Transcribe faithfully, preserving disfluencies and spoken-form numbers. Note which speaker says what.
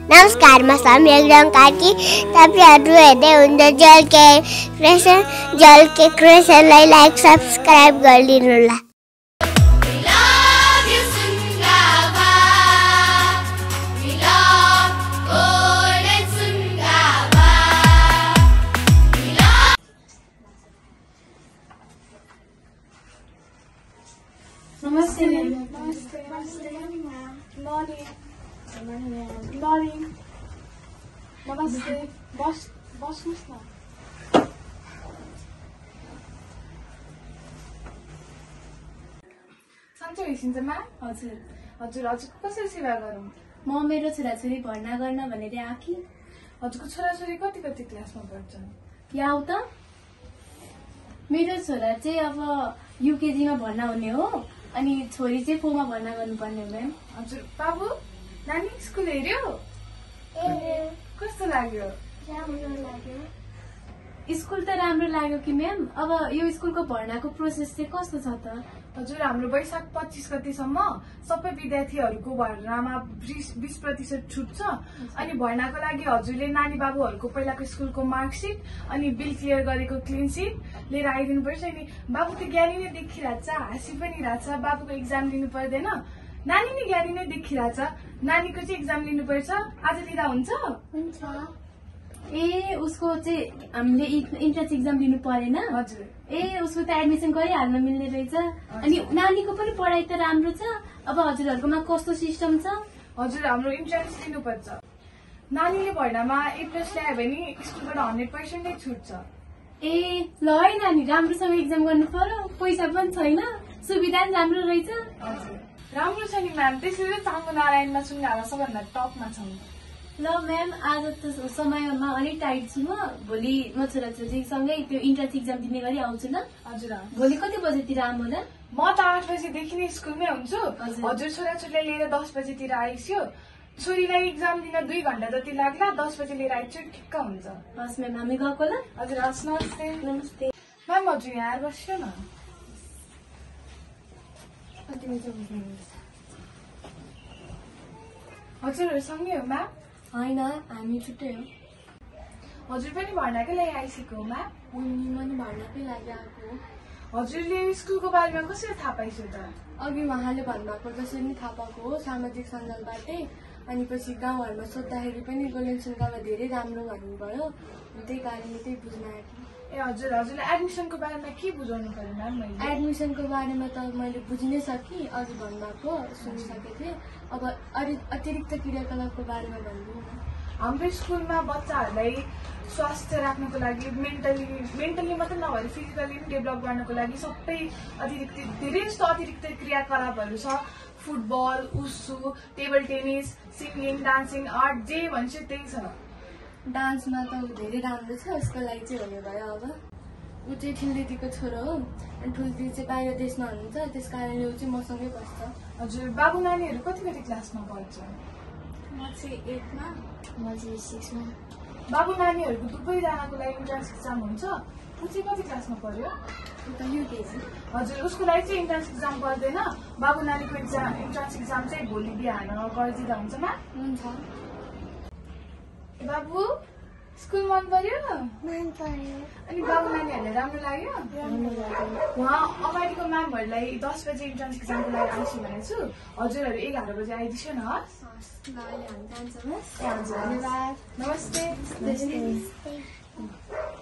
Speaker 1: नमस्कार, म समीर रङ्काकी। तपाईहरु हेर्दै हुनुहुन्छ जल के क्रिएसन। जल के क्रिएसनलाई लाइक सब्स्क्राइब गरिदिनु होला।
Speaker 2: नमस्ते नमस्ते नमस्ते मॉर्निंग मॉर्निंग नमस्ते बस बस्नुस् न। सन्चै हुनुहुन्छ म्याम?
Speaker 3: हजुर
Speaker 2: हजुर हजुरको कसरी सेवा गरौँ?
Speaker 3: म मेरो छोराछोरी भर्ना गर्न भनेर आएकी।
Speaker 2: हजुरको छोराछोरी कति कति क्लासमा पढ्छन्?
Speaker 3: यहाँ त मेरो छोरा चाहिँ अब युकेजीमा भर्ना हुने हो, अनि छोरी चाहिँ फोरमा भर्ना गर्नुपर्ने म्याम।
Speaker 2: हजुर बाबु नानी स्कुल हेर्यो? कस्तो लाग्यो?
Speaker 3: स्कुल त राम्रो लाग्यो कि म्याम। अब यो स्कुलको भर्नाको प्रोसेस चाहिँ कस्तो छ त?
Speaker 2: हजुर हाम्रो वैशाख पच्चीस गतिसम्म सबै विद्यार्थीहरूको भर्नामा बीस प्रतिशत छुट छ। अनि भर्नाको लागि हजुरले नानी बाबुहरूको पहिलाको स्कुलको मार्कसिट अनि बिल क्लियर गरेको क्लिन सिट लिएर आइदिनु पर्छ। नि बाबु त ज्ञानी नै देखिरहेछ, हाँसी पनि रहेछ। बाबुको एक्जाम लिनु पर्दैन, नानी नै ज्ञानी नै देखिरहेछ। नानीको चाहिँ एक्जाम लिनुपर्छ। आज लिँदा हुन्छ?
Speaker 3: ए उसको चाहिँ हामीले इन्ट्रान्स एक्जाम लिनु परेन?
Speaker 2: हजुर।
Speaker 3: ए उसको त एडमिसन गरिहाल्न मिल्ने रहेछ। अनि नानीको पनि पढाइ त राम्रो छ। अब हजुरहरूकोमा कस्तो सिस्टम छ?
Speaker 2: हजुर हाम्रो इन्ट्रान्स लिनुपर्छ। नानीले भर्नामा ए प्लस ल्यायो भने स्कुलबाट हन्ड्रेड पर्सेन्ट नै छुट छ।
Speaker 3: ए ल है नानी, राम्रोसँग एक्जाम गर्नु पर्यो, पैसा पनि छैन, सुविधा पनि राम्रो रहेछ।
Speaker 2: हजुर राम्रो छ नि म्याम, त्यसैले चाङ्गो नारायणमा सुनगाला सबभन्दा टपमा छौँ।
Speaker 3: ल म्याम, आज त समयमा अलिक टाइट छु म। भोलि म छोराछोरीसँगै त्यो इन्ट्रान्स एक्जाम दिने गरी आउँछु ल।
Speaker 2: हजुर
Speaker 3: भोलि कति बजेतिर आउँ होला?
Speaker 2: म त आठ बजीदेखि नै स्कुलमै हुन्छु। हजुर छोराछोरीलाई लिएर दस बजीतिर आइस्यो। छोरीलाई एक्जाम दिन दुई घण्टा जति लाग्ला, दस बजी लिएर आइसु ठिक्क हुन्छ।
Speaker 3: हस् म्याम, हामी गएको ल।
Speaker 2: हजुर हस्, नमस्ते।
Speaker 3: नमस्ते
Speaker 2: म्याम हजुर यहाँ आएर बस्यो न। हजुरहरू सँगै हो म्याम?
Speaker 3: होइन, हामी छुट्टै हो।
Speaker 2: हजुर पनि भर्नाकै लागि आइसकेको हो म्याम?
Speaker 3: म नि भर्नाकै लागि आएको हो।
Speaker 2: हजुरले स्कुलको बारेमा कसरी थाहा पाइसक्यो त?
Speaker 3: अघि उहाँले भन्नुभएको जसरी नै थाहा पाएको हो, सामाजिक सञ्जालबाटै। अनि पछि गाउँहरूमा सोद्धाखेरि पनि गोल्डन सुनगावा धेरै राम्रो भन्नुभयो, त्यही कारणले त्यही बुझ्न आएको।
Speaker 2: ए हजुर, हजुरलाई एडमिसनको बारेमा के बुझाउनु पर्यो म्याम? मैले
Speaker 3: एडमिसनको बारेमा त मैले बुझिनै सकेँ, अघि भन्नुभएको सुनिसकेको थिएँ। अब अरू अतिरिक्त क्रियाकलापको बारेमा भनिदिनु न।
Speaker 2: हाम्रो स्कुलमा बच्चाहरूलाई स्वास्थ्य राख्नको लागि मेन्टली मेन्टली मात्रै नभएर फिजिकली पनि डेभलप गर्नको लागि सबै अतिरिक्त धेरै जस्तो अतिरिक्त क्रियाकलापहरू छ। फुटबल, उसु, table tennis, singing, dancing, art, जे भन्छ त्यही छ।
Speaker 3: डान्समा त धेरै राम्रो छ, उसको लागि चाहिँ हुने भयो। अब ऊ चाहिँ ठुल्दिदीको छोरो हो, अनि ठुल्दिदी चाहिँ बाहिर देशमा हुनुहुन्छ, त्यस कारणले ऊ चाहिँ मसँगै बस्छ।
Speaker 2: हजुर बाबु नानीहरू कति कति क्लासमा पढ्छ?
Speaker 3: म चाहिँ एटमा, म चाहिँ सिक्समा।
Speaker 2: बाबु नानीहरूको दुवैजनाको लागि इन्ट्रान्स एक्जाम हुन्छ। ऊ चाहिँ कति क्लासमा पढ्यो?
Speaker 3: उता युकेजी।
Speaker 2: हजुर उसको लागि चाहिँ इन्ट्रान्स एक्जाम पर्दैन। बाबु नानीको एक्जाम इन्ट्रान्स एक्जाम चाहिँ भोलि बिहान गरिदिँदा हुन्छ म्याम?
Speaker 3: हुन्छ।
Speaker 2: बाबु स्कुल मन पर्यो?
Speaker 1: मन पर्यो।
Speaker 2: अनि बाबु नानीहरूलाई राम्रो लाग्यो? उहाँ अगाडिको म्यामहरूलाई दस बजे इन्ट्रान्स एक्जामको लागि आउँछु भनेको छु। हजुरहरू एघार बजे आइदिन्छु न। हस्
Speaker 3: ल, अहिले हामी जान्छौँ।
Speaker 2: धन्यवाद। नमस्ते।